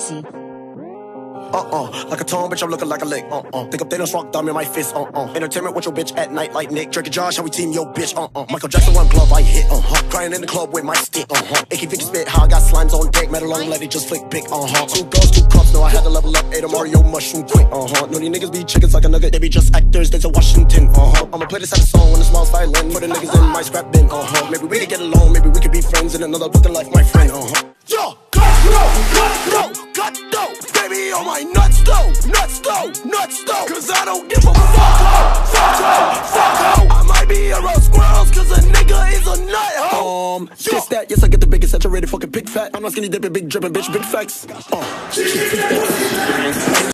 Pussy. Like a tone, bitch, I'm looking like a lick. Think up Thanos rock thumb in my fist. Entertainment with your bitch at night like Nick. Drake and Josh, how we team your bitch. Michael Jackson, one glove I hit. Crying in the club with my stick. Icky Vicky spit, how I got slimes on deck. Metal on let it just flick pick. 2 girls, 2 cups, no, I had to level up. Ate a Mario mushroom quick. No, these niggas be chickens like a nugget. They be just actors, they to Washington. I'ma play this at a song when the smile's violin. Put the niggas in my scrap bin. Maybe we could get along, maybe we could be friends in another fucking life, my friend. Yo, cut though, baby on my nuts though, cause I don't give a fuck, I might be around squirrels cause a nigga is a nut hoe. Kiss that, yes I get the biggest saturated fucking pig fat. I'm not skinny dipping, big dripping bitch, big facts.